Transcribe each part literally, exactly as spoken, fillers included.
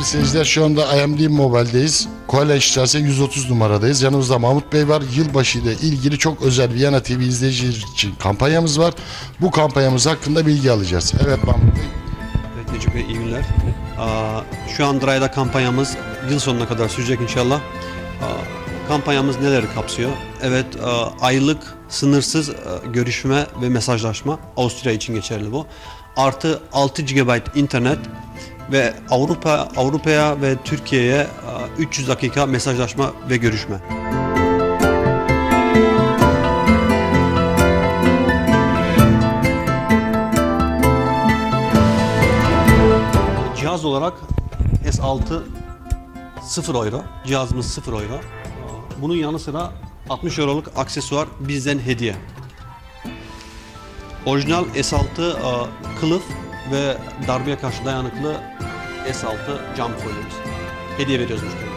sevgili seyirciler, şu anda I M D Mobile'deyiz. Koala İşlerse yüz otuz numaradayız. Yanımızda Mahmut Bey var. Yılbaşı ile ilgili çok özel Viyana T V izleyicileri için kampanyamız var. Bu kampanyamız hakkında bilgi alacağız. Evet Mahmut Bey. Evet Necip Bey, iyi günler. Aa, şu an Dray'da kampanyamız yıl sonuna kadar sürecek inşallah. Aa, kampanyamız neleri kapsıyor? Evet, aa, aylık sınırsız aa, görüşme ve mesajlaşma. Avusturya için geçerli bu. Artı altı gigabayt internet ve Avrupa Avrupa'ya ve Türkiye'ye üç yüz dakika mesajlaşma ve görüşme. Cihaz olarak S altı sıfır euro. Cihazımız sıfır euro. Bunun yanı sıra altmış euroluk aksesuar bizden hediye. Orijinal S altı kılıf ve darbeye karşı dayanıklı S altı cam folyomuz. Hediye veriyoruz müşteriye.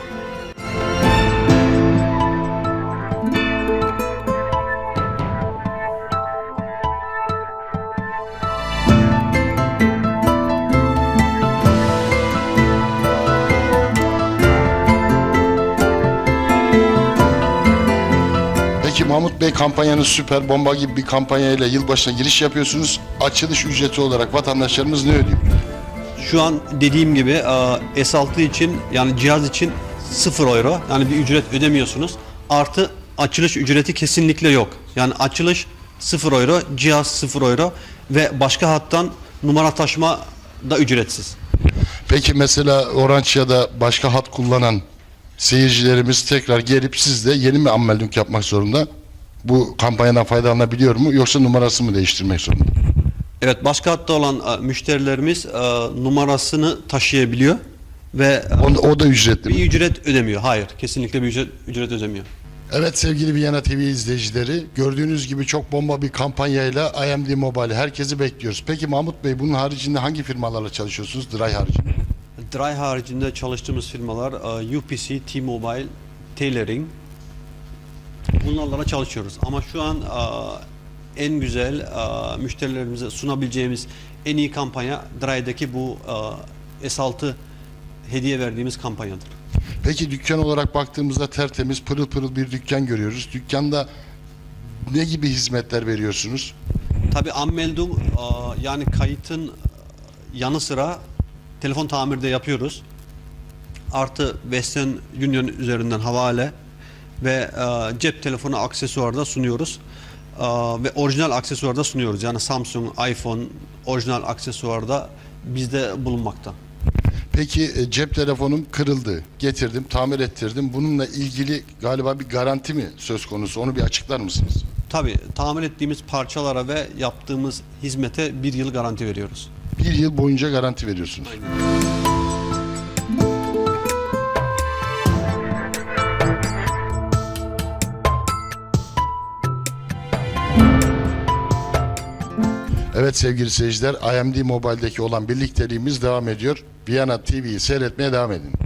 Peki Mahmut Bey, kampanyanız süper bomba gibi bir kampanyayla yılbaşına giriş yapıyorsunuz. Açılış ücreti olarak vatandaşlarımız ne ödüyor? Şu an dediğim gibi S altı için, yani cihaz için sıfır euro, yani bir ücret ödemiyorsunuz. Artı açılış ücreti kesinlikle yok. Yani açılış sıfır euro, cihaz sıfır euro ve başka hattan numara taşıma da ücretsiz. Peki mesela Orange ya da başka hat kullanan seyircilerimiz tekrar gelip sizde yeni mi ammellik yapmak zorunda? Bu kampanyadan faydalanabiliyor mu, yoksa numarası mı değiştirmek zorunda? Evet, başka hatta olan müşterilerimiz numarasını taşıyabiliyor ve o, o da ücretli bir mi? ücret ödemiyor. Hayır, kesinlikle bir ücret, ücret ödemiyor. Evet sevgili Viyana T V izleyicileri, gördüğünüz gibi çok bomba bir kampanyayla I M D Mobile herkesi bekliyoruz. Peki Mahmut Bey, bunun haricinde hangi firmalarla çalışıyorsunuz, Dray haricinde? Dray haricinde çalıştığımız firmalar U P C, T-Mobile, Tailoring, bunlarla çalışıyoruz. Ama şu an en güzel müşterilerimize sunabileceğimiz en iyi kampanya Dray'daki bu S altı hediye verdiğimiz kampanyadır. Peki dükkan olarak baktığımızda tertemiz, pırıl pırıl bir dükkan görüyoruz. Dükkanda ne gibi hizmetler veriyorsunuz? Tabii Anmeldung, yani kayıtın yanı sıra telefon tamiri de yapıyoruz. Artı Western Union üzerinden havale ve cep telefonu aksesuarı da sunuyoruz. Ve orijinal aksesuarı da sunuyoruz. Yani Samsung, iPhone orijinal aksesuarı da bizde bulunmakta. Peki cep telefonum kırıldı, getirdim, tamir ettirdim. Bununla ilgili galiba bir garanti mi söz konusu? Onu bir açıklar mısınız? Tabii, tamir ettiğimiz parçalara ve yaptığımız hizmete bir yıl garanti veriyoruz. Bir yıl boyunca garanti veriyorsunuz. Aynen. Evet sevgili seyirciler, I M D Mobile'deki olan birlikteliğimiz devam ediyor. Viyana T V'yi seyretmeye devam edin.